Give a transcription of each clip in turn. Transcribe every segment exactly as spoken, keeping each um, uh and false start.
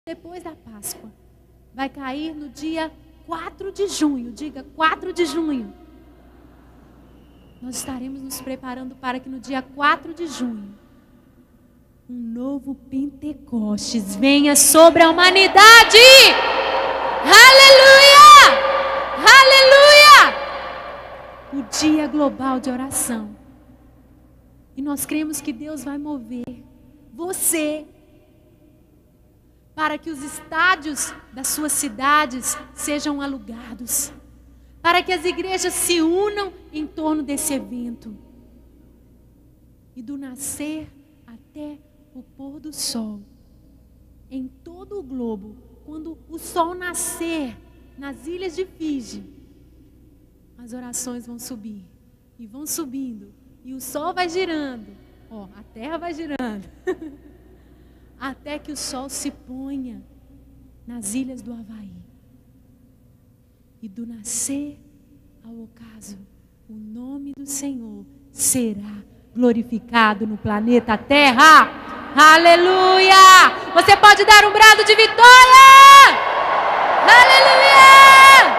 depois da Páscoa. Vai cair no dia quatro de junho. Diga, quatro de junho. Nós estaremos nos preparando para que no dia quatro de junho um novo Pentecostes venha sobre a humanidade. Aleluia! Aleluia! O dia global de oração. E nós cremos que Deus vai mover você para que os estádios das suas cidades sejam alugados, para que as igrejas se unam em torno desse evento. E do nascer até o pôr do sol, em todo o globo, quando o sol nascer nas ilhas de Fiji, as orações vão subir, e vão subindo, e o sol vai girando, ó, a terra vai girando, até que o sol se ponha nas ilhas do Havaí. E do nascer ao ocaso, o nome do Senhor será glorificado no planeta Terra. Aleluia! Você pode dar um brado de vitória! Aleluia!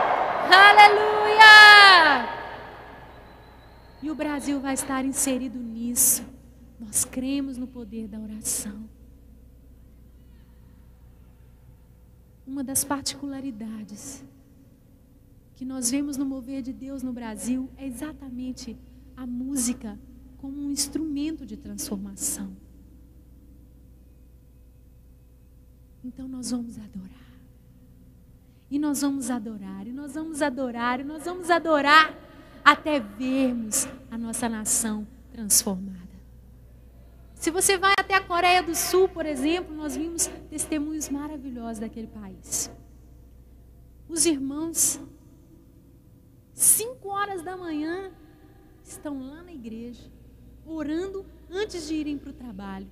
Aleluia! E o Brasil vai estar inserido nisso. Nós cremos no poder da oração. Uma das particularidades que nós vemos no mover de Deus no Brasil é exatamente a música como um instrumento de transformação. Então nós vamos adorar. E nós vamos adorar, e nós vamos adorar, e nós vamos adorar até vermos a nossa nação transformada. Se você vai até a Coreia do Sul, por exemplo, nós vimos testemunhos maravilhosos daquele país. Os irmãos, cinco horas da manhã, estão lá na igreja, orando antes de irem para o trabalho.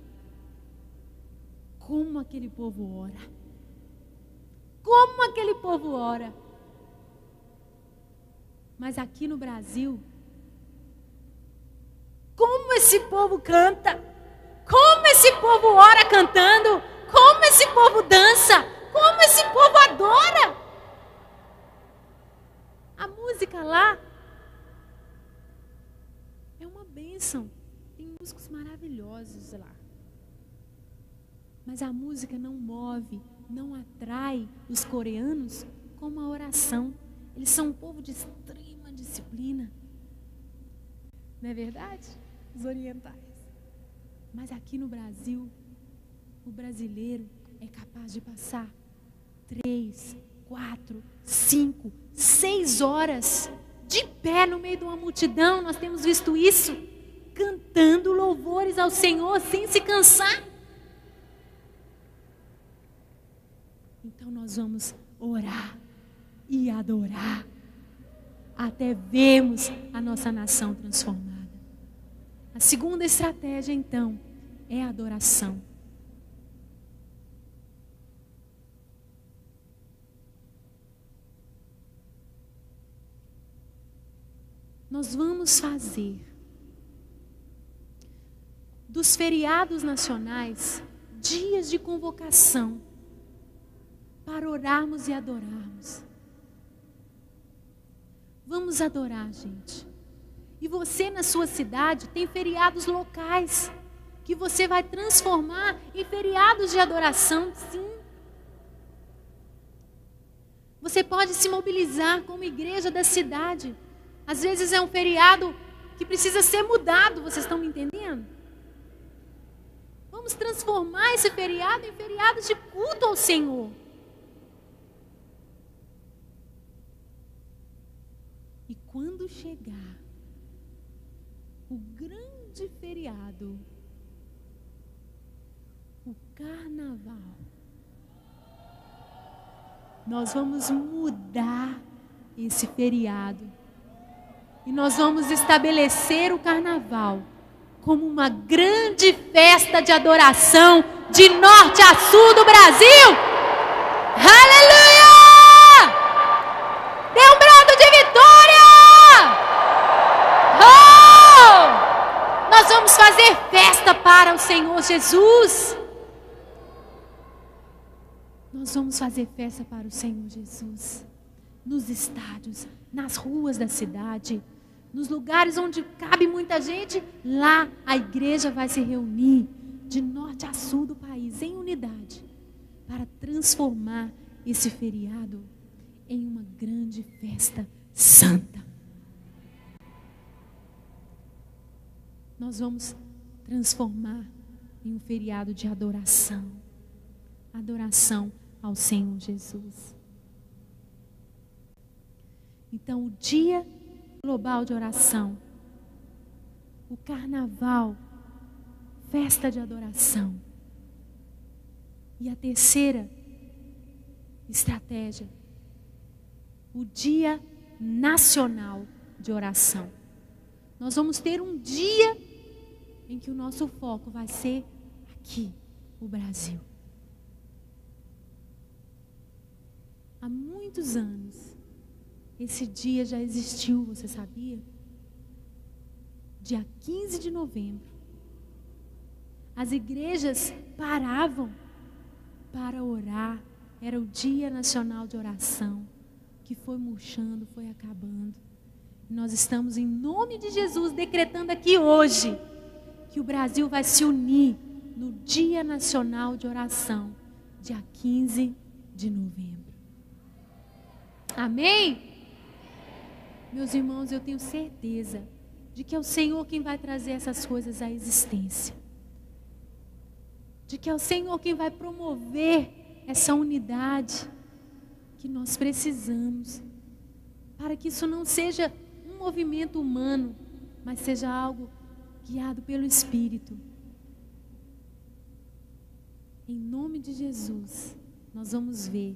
Como aquele povo ora. Como aquele povo ora. Mas aqui no Brasil, como esse povo canta. Como esse povo ora cantando. Como esse povo dança. Como esse povo adora. A música lá é uma bênção. Tem músicos maravilhosos lá. Mas a música não move, não atrai os coreanos como a oração. Eles são um povo de extrema disciplina. Não é verdade? Os orientais. Mas aqui no Brasil, o brasileiro é capaz de passar três, quatro, cinco, seis horas de pé no meio de uma multidão. Nós temos visto isso, cantando louvores ao Senhor sem se cansar. Então nós vamos orar e adorar até vermos a nossa nação transformada. A segunda estratégia, então, é a adoração. Nós vamos fazer dos feriados nacionais dias de convocação para orarmos e adorarmos. Vamos adorar, gente. E você na sua cidade tem feriados locais que você vai transformar em feriados de adoração, sim. Você pode se mobilizar como igreja da cidade. Às vezes é um feriado que precisa ser mudado, vocês estão me entendendo? Vamos transformar esse feriado em feriados de culto ao Senhor. E quando chegar o grande feriado, o carnaval, nós vamos mudar esse feriado. E nós vamos estabelecer o carnaval como uma grande festa de adoração de norte a sul do Brasil. Aleluia! Dê um brado de vitória! Oh! Nós vamos fazer festa para o Senhor Jesus. Nós vamos fazer festa para o Senhor Jesus. Nos estádios, nas ruas da cidade, nos lugares onde cabe muita gente, lá a igreja vai se reunir de norte a sul do país, em unidade, para transformar esse feriado em uma grande festa santa. Nós vamos transformar em um feriado de adoração. Adoração ao Senhor Jesus. Então, o dia global de oração, o carnaval, festa de adoração. E a terceira estratégia, o dia nacional de oração. Nós vamos ter um dia em que o nosso foco vai ser aqui, o Brasil. Há muitos anos, esse dia já existiu, você sabia? Dia quinze de novembro, as igrejas paravam para orar. Era o Dia Nacional de Oração, que foi murchando, foi acabando. E nós estamos, em nome de Jesus, decretando aqui hoje, que o Brasil vai se unir no Dia Nacional de Oração, dia quinze de novembro. Amém? Meus irmãos, eu tenho certeza de que é o Senhor quem vai trazer essas coisas à existência. De que é o Senhor quem vai promover essa unidade que nós precisamos, para que isso não seja um movimento humano, mas seja algo guiado pelo Espírito. Em nome de Jesus, nós vamos ver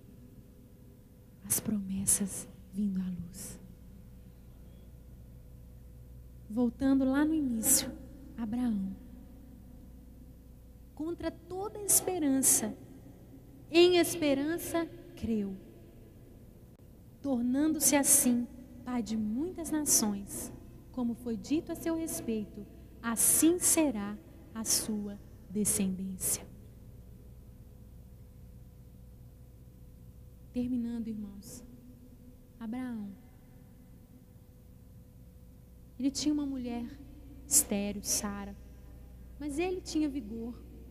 as promessas vindo à luz. Voltando lá no início, Abraão, contra toda esperança, em esperança creu, tornando-se assim pai de muitas nações, como foi dito a seu respeito, assim será a sua descendência. Terminando, irmãos, Abraão, ele tinha uma mulher estéril, Sara, mas ele tinha vigor.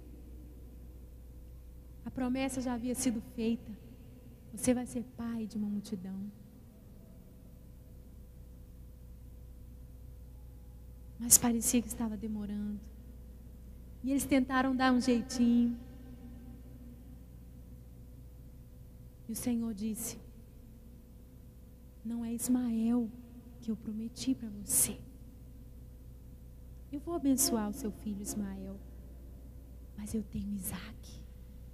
A promessa já havia sido feita. Você vai ser pai de uma multidão. Mas parecia que estava demorando. E eles tentaram dar um jeitinho. E o Senhor disse: não é Ismael que eu prometi para você. Eu vou abençoar o seu filho Ismael, mas eu tenho Isaque.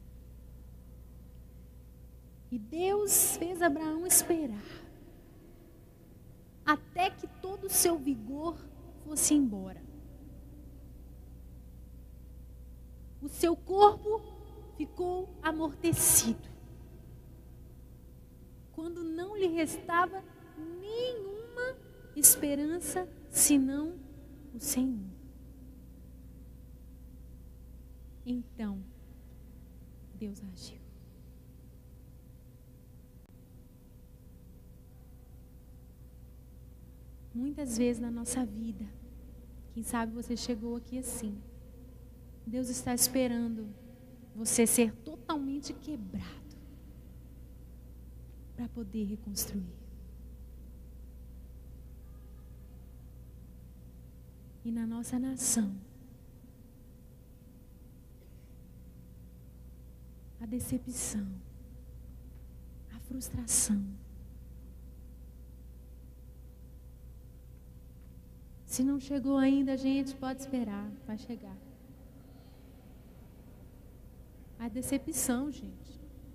E Deus fez Abraão esperar até que todo o seu vigor fosse embora. O seu corpo ficou amortecido, quando não lhe restava nenhuma esperança senão o Senhor. Então, Deus agiu. Muitas vezes na nossa vida, quem sabe você chegou aqui assim, Deus está esperando você ser totalmente quebrado para poder reconstruir. E na nossa nação, a decepção, a frustração. Se não chegou ainda, gente, pode esperar, vai chegar. A decepção, gente.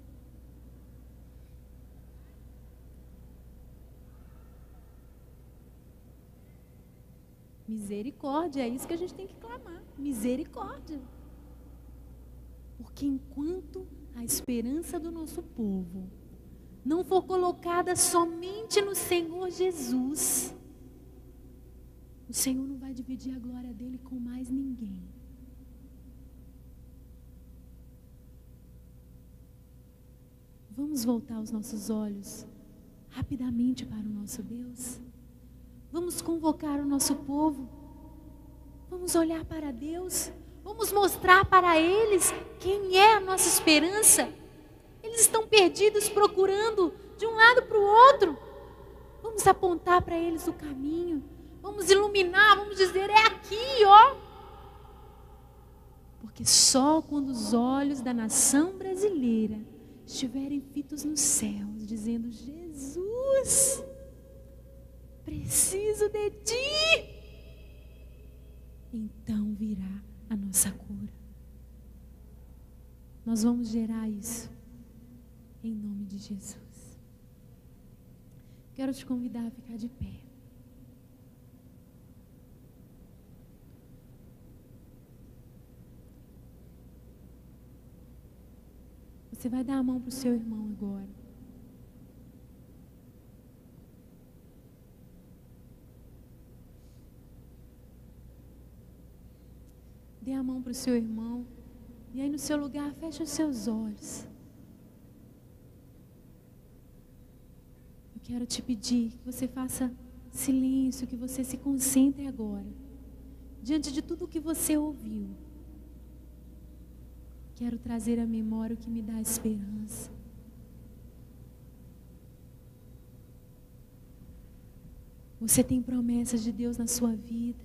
Misericórdia, é isso que a gente tem que clamar. Misericórdia. Porque enquanto a esperança do nosso povo não for colocada somente no Senhor Jesus, o Senhor não vai dividir a glória dele com mais ninguém. Vamos voltar os nossos olhos rapidamente para o nosso Deus. Vamos convocar o nosso povo. Vamos olhar para Deus. Vamos mostrar para eles quem é a nossa esperança. Eles estão perdidos procurando de um lado para o outro. Vamos apontar para eles o caminho. Vamos iluminar, vamos dizer, é aqui, ó. Porque só quando os olhos da nação brasileira estiverem fitos nos céus, dizendo: Jesus, preciso de ti, então virá a nossa cura. Nós vamos gerar isso em nome de Jesus. Quero te convidar a ficar de pé. Você vai dar a mão para o seu irmão agora. Dê a mão para o seu irmão. E aí no seu lugar, feche os seus olhos. Eu quero te pedir que você faça silêncio, que você se concentre agora. Diante de tudo o que você ouviu. Quero trazer à memória o que me dá esperança. Você tem promessas de Deus na sua vida.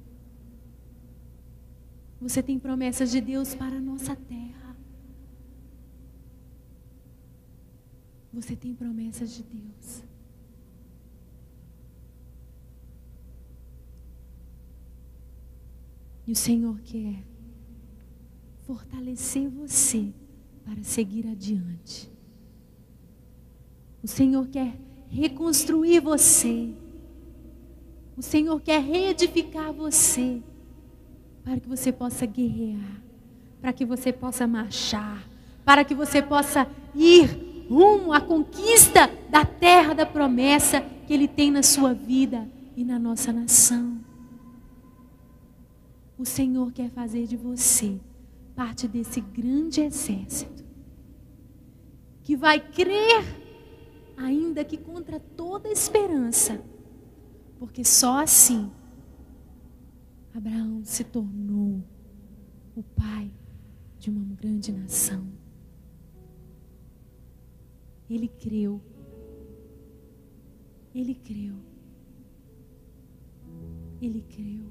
Você tem promessas de Deus para a nossa terra. Você tem promessas de Deus. E o Senhor quer fortalecer você para seguir adiante. O Senhor quer reconstruir você. O Senhor quer reedificar você para que você possa guerrear, para que você possa marchar, para que você possa ir rumo à conquista da terra da promessa que Ele tem na sua vida e na nossa nação. O Senhor quer fazer de você parte desse grande exército que vai crer, ainda que contra toda esperança, porque só assim Abraão se tornou o pai de uma grande nação. Ele creu. Ele creu. Ele creu.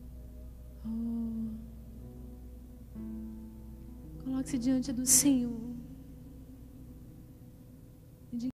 Oh. Coloque-se diante do Senhor.